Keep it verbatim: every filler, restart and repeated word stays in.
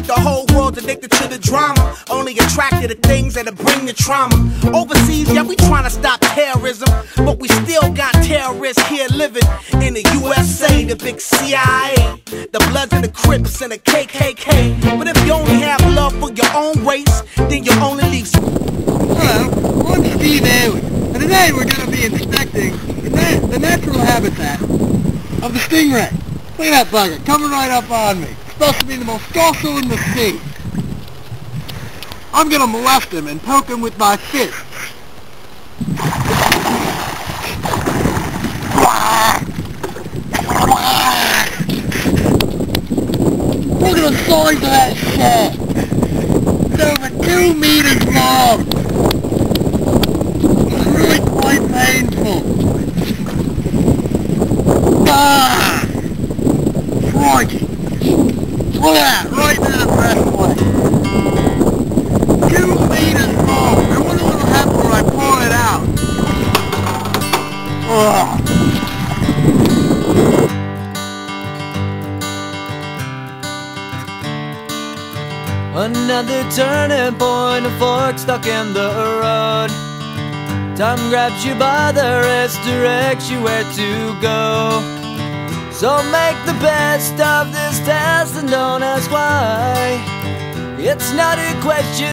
The whole world's addicted to the drama, only attracted to things that'll bring the trauma. Overseas, yeah, we trying to stop terrorism, but we still got terrorists here living in the U S A, the big C I A, the Bloods and the Crips and the K K K. But if you only have love for your own race, then you only leave. Hello, I'm Steve Ailey, and today we're going to be inspecting the, nat the natural habitat of the stingray. Look at that bugger, coming right up on me. It's supposed to be the most docile in the sea. I'm going to molest him and poke him with my fists. Look at the size of that shit! It's over two meters long! It's really quite painful. Ah! Crikey! Look at that, right to the breastplate! Two meters long! I wonder what will happen when I pull it out. Ugh! Another turning point, a fork stuck in the road. Time grabs you by the wrist, directs you where to go. So make the best of this test and don't ask why. It's not a question